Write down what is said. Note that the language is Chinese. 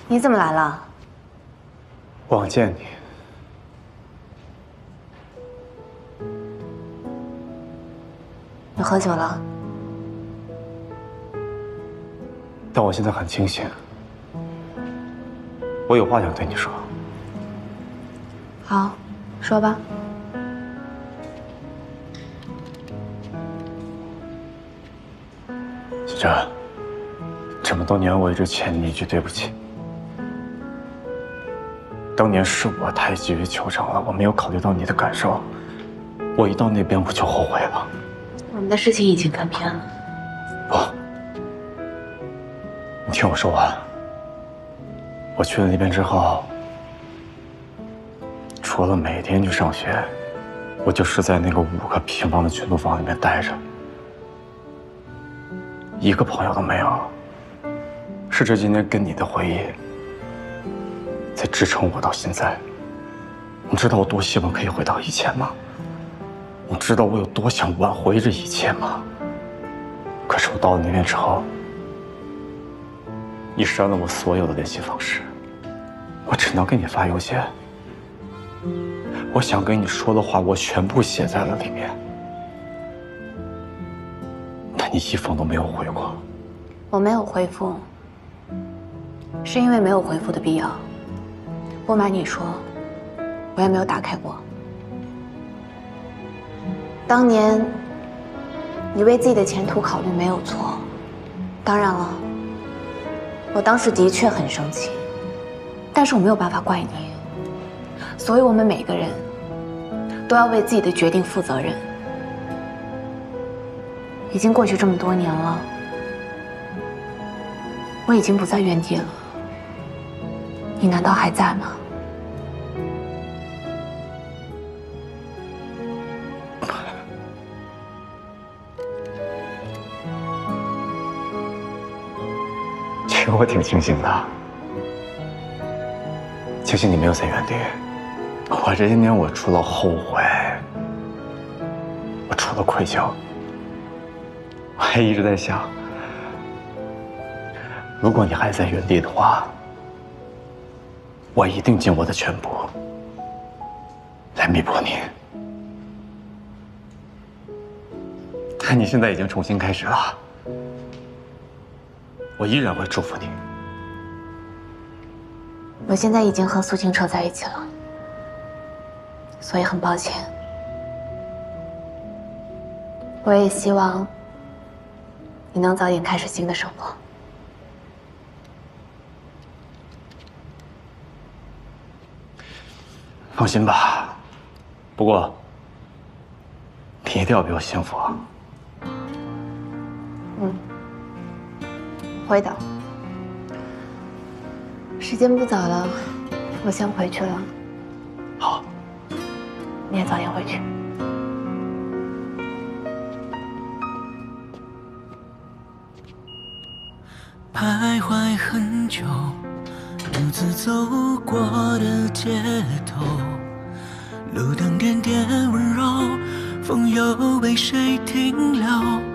你怎么来了？ 我想见你。 你喝酒了？ 但我现在很清醒，我有话想对你说。 好，说吧。 小珍，这么多年我一直欠你一句对不起。当年是我太急于求成了，我没有考虑到你的感受，我一到那边我就后悔了。 我们的事情已经翻篇了。 不，你听我说完。我去了那边之后，除了每天去上学，我就是在那个5个平方的群租房里面待着，一个朋友都没有。是这几年跟你的回忆，在支撑我到现在。你知道我多希望可以回到以前吗？你知道我有多想挽回这一切吗？可是我到了那边之后，你删了我所有的联系方式，我只能给你发邮件。我想跟你说的话，我全部写在了里面，但你一封都没有回过。 我没有回复，是因为没有回复的必要。不瞒你说，我也没有打开过。当年你为自己的前途考虑没有错，当然了，我当时的确很生气，但是我没有办法怪你。所以我们每个人都要为自己的决定负责任。已经过去这么多年了，我已经不在原地了，你难道还在吗？ 其实我挺庆幸的，庆幸你没有在原地。我这些年，我除了后悔，我除了愧疚，我还一直在想，如果你还在原地的话，我一定尽我的全部来弥补你。但你现在已经重新开始了，我依然会祝福你。 我现在已经和苏清澈在一起了，所以很抱歉。我也希望你能早点开始新的生活。 放心吧，不过你一定要比我幸福啊！ 会的。时间不早了，我先回去了。 好， 你也早点回去。 徘徊很久，独自走过的街头，路灯点点温柔，风又为谁停留？